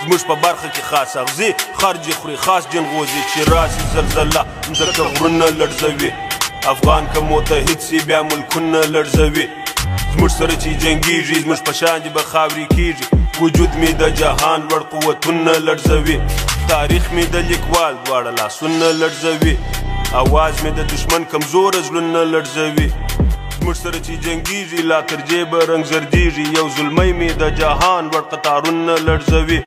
زموږ په برخه کې خاص اغزي خرجې خوري خاص جنغوزي چې راسي زلزله مځکه غرونه لړزوي افغان که متحد سي بیا ملکونه لړزوي زموږ سره چې جنګیږي زموږ په شان دي به خاورې کیږي وجود مې د جهان لوړ قوتونه لړزوي تاریخ مې د لیکوال دواړه لاسونه لړزوي اواز مې د دشمن کمزوره زړونه لړزوي زموږ سره چې جنګیږي لا تر جیبه رنګ زردیږي یو زلمی مې د جهان لوړ قطارونه لړزوي